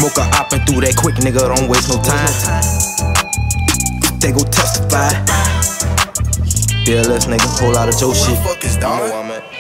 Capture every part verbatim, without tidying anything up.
smoke a op and through that quick, nigga, don't waste no time. They go testify. B L S, nigga, whole lot of Joe shit. You know where I'm at.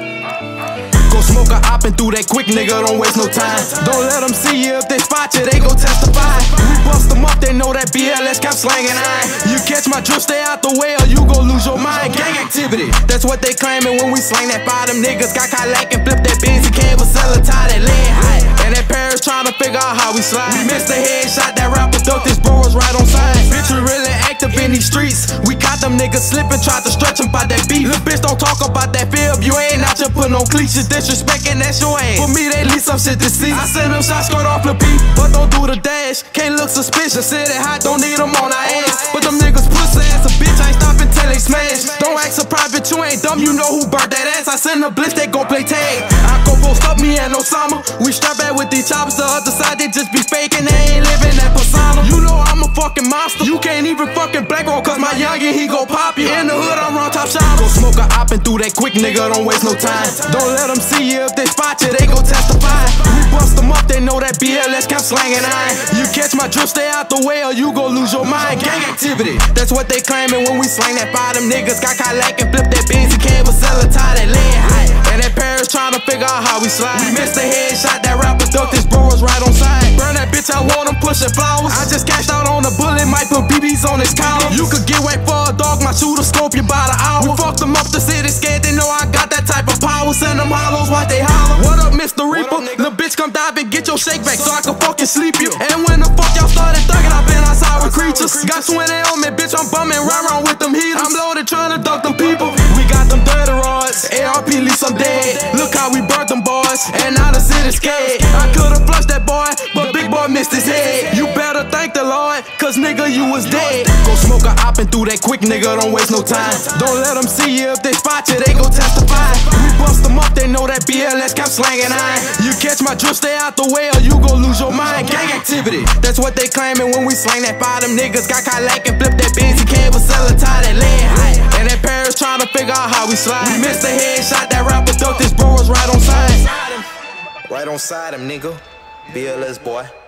Go smoke a op and through that quick, nigga, don't waste no time. Don't let them see you if they spot you, they go testify. We bust them up, they know that B L S kept slanging iron. You catch my drift, stay out the way or you gon' lose your mind. Gang activity, that's what they claiming when we slang that fire. Them niggas got Cadillac and flip that Benzie canvas, sell a tie that lead high. And that Paris tryna figure out how we slide. We missed the headshot, that rapper ducked his bro was right on side. Bitch, we really active in these streets. We caught them niggas slipping, tried to stretch them by that beat. Little bitch, don't talk about that fib, you ain't out here putting on cleats. Disrespecting, that's your ass. For me, they leave some shit to see. I send them shots straight off the beat, but don't do the dash. Can't look suspicious, said it hot, don't need them on our ass. But them niggas pussy ass a bitch, I ain't stopping till they smash. Don't act surprised, bitch, you ain't dumb, you know who burnt that ass. I send a blitz, they gon' play tag. I go post up me and Osama. We strap back with these choppers, the other side, they just be faking, they ain't living that persona. You know I'm a fucking monster, you can't even fucking black roll, cause my youngin', he gon' pop you. In the hood, I'm on top shot. Go smoke a op and through that quick, nigga, don't waste no time. Don't let them see you if they spot you, they go testify. We bust them up, they know that B L S kept slanging iron. You catch my drift, stay out the way or you gon' lose your mind. Gang activity, that's what they claiming when we slang that fire. Them niggas got Cadillac and flip that Benzie canvas, sell a tie that lead high. And that Paris tryna figure out how we slide. We missed the headshot, that rapper ducked his bro was right on side. Burn that bitch, I want him pushing flowers. I just cashed out on the bullet, might put B Bs on his collar. You could get whacked for a dog, my shooter scope you by the hour. We fucked them up, the city scared, they know I got that type of power. Send them hollows, watch they holler. What up, Mister Reaper? Little bitch, come dive and get your shake back so I can fucking sleep you. And when the fuck y'all started thugging, I been outside with creatures. Got twenty on me, bitch, I'm bumming right around with them heaters. I'm loaded trying to duck them people. We got them dirty rods, A R P leave some dead. Look how we burnt them boys, and now the city scared. I could've flushed that boy, but big boy missed his head. You better thank the Lord, cause nigga, you was dead. Go smoke a op and through that quick, nigga, don't waste no time. Don't let them see you if they spot you, they go testify. We bust them up, they know that B L S kept slanging iron. You catch my drift, stay out the way or you gon' lose your mind. Gang activity, that's what they claiming when we slang that fire. Them niggas got Cadillac and flip that Benzie canvas, sell a tie that lead high. And that Paris tryna figure out how we slide. We missed the headshot, that rapper ducked his bro was right on side. Right on side him, nigga. B L S boy.